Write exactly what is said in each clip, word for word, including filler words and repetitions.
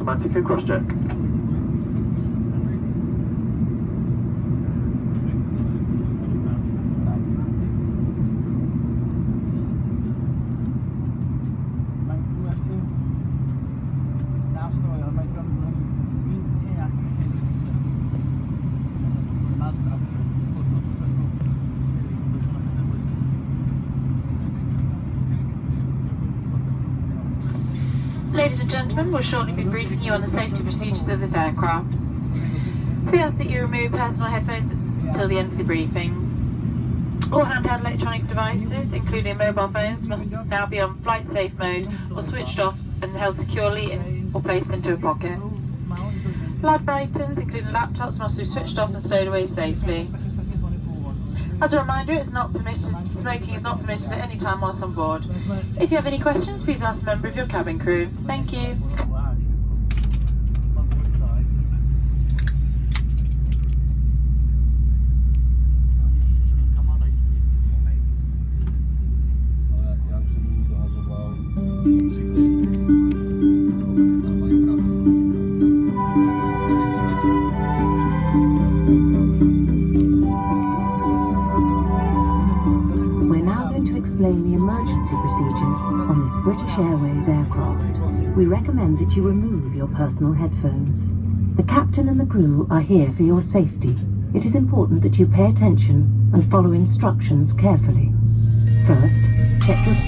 automatic and cross-check. Ladies and gentlemen, we'll shortly be briefing you on the safety procedures of this aircraft. We ask that you remove personal headphones until the end of the briefing. All handheld electronic devices, including mobile phones, must now be on flight safe mode or switched off and held securely in, or placed into a pocket. Large items, including laptops, must be switched off and stowed away safely. As a reminder, it's not permitted, smoking is not permitted at any time whilst on board. If you have any questions, please ask a member of your cabin crew. Thank you. Explain the emergency procedures on this British Airways aircraft. We recommend that you remove your personal headphones. The captain and the crew are here for your safety. It is important that you pay attention and follow instructions carefully. First, check your...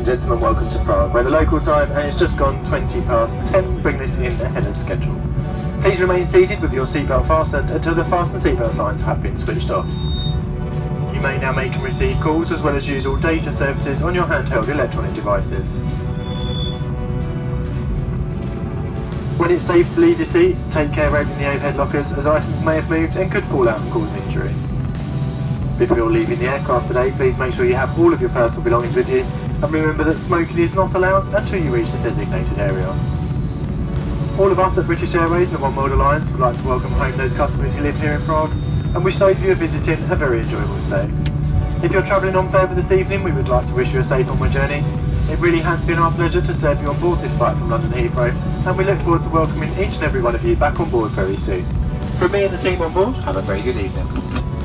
and gentlemen, welcome to Prague, where the local time, and it's just gone twenty past ten, bring this in ahead of schedule. Please remain seated with your seatbelt fastened until the fasten seatbelt signs have been switched off. You may now make and receive calls as well as use all data services on your handheld electronic devices. When it's safe to leave your seat, take care of opening the overhead lockers as items may have moved and could fall out and cause an injury. Before you're leaving the aircraft today, please make sure you have all of your personal belongings with you, and remember that smoking is not allowed until you reach the designated area. All of us at British Airways and the One World Alliance would like to welcome home those customers who live here in Prague, and wish those of you are visiting a very enjoyable stay. If you're travelling on further this evening, we would like to wish you a safe onward journey. It really has been our pleasure to serve you on board this flight from London Heathrow, and we look forward to welcoming each and every one of you back on board very soon. From me and the team on board, have a very good evening.